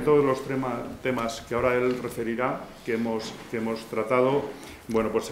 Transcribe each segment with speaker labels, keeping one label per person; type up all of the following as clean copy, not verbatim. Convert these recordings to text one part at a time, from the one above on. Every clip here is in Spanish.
Speaker 1: todos los temas que ahora él referirá, que hemos tratado, bueno, pues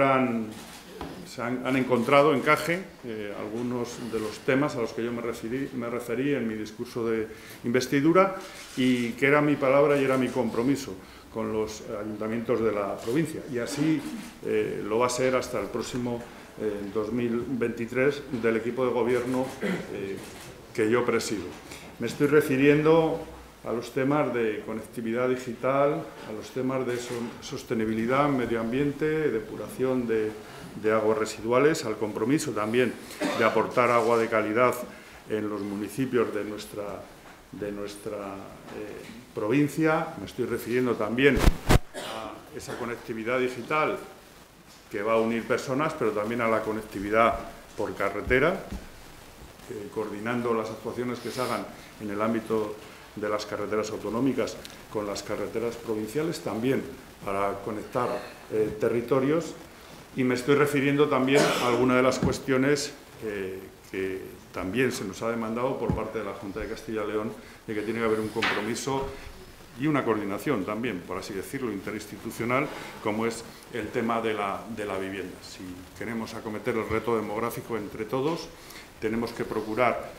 Speaker 1: han encontrado encaje algunos de los temas a los que yo me referí en mi discurso de investidura, y que era mi palabra y era mi compromiso con los ayuntamientos de la provincia. Y así lo va a ser hasta el próximo 2023 del equipo de gobierno que yo presido. Me estoy refiriendo a los temas de conectividad digital, a los temas de sostenibilidad, medio ambiente, depuración de aguas residuales, al compromiso también de aportar agua de calidad en los municipios de nuestra provincia. Me estoy refiriendo también a esa conectividad digital que va a unir personas, pero también a la conectividad por carretera, coordinando las actuaciones que se hagan en el ámbito de las carreteras autonómicas con las carreteras provinciales, también para conectar territorios. Y me estoy refiriendo también a algunas de las cuestiones que también se nos ha demandado por parte de la Junta de Castilla y León, de que tiene que haber un compromiso y una coordinación también, por así decirlo, interinstitucional, como es el tema de la vivienda. Si queremos acometer el reto demográfico entre todos, tenemos que procurar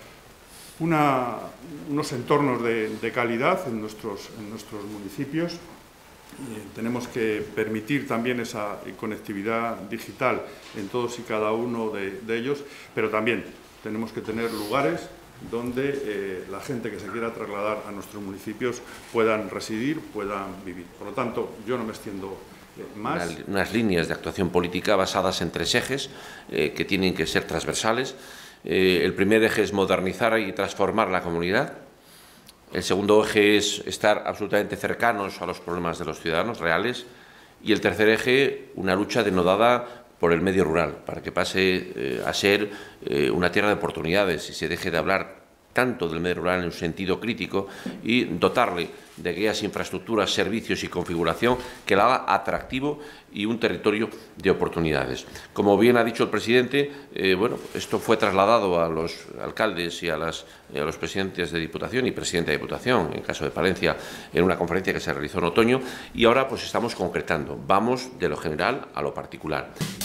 Speaker 1: unos entornos de calidad en nuestros municipios. Tenemos que permitir también esa conectividad digital en todos y cada uno de ellos, pero también tenemos que tener lugares donde la gente que se quiera trasladar a nuestros municipios puedan residir, puedan vivir. Por lo tanto, yo no me extiendo más.
Speaker 2: Unas líneas de actuación política basadas en 3 ejes que tienen que ser transversales. El primer eje es modernizar y transformar la comunidad. El segundo eje es estar absolutamente cercanos a los problemas de los ciudadanos reales. Y el tercer eje, una lucha denodada por el medio rural, para que pase a ser una tierra de oportunidades y se deje de hablar tanto del medio rural en un sentido crítico y dotarle de aquellas infraestructuras, servicios y configuración que la haga atractivo y un territorio de oportunidades. Como bien ha dicho el presidente, bueno, esto fue trasladado a los alcaldes y a los presidentes de Diputación y presidenta de Diputación, en caso de Palencia, en una conferencia que se realizó en otoño, y ahora pues estamos concretando. Vamos de lo general a lo particular.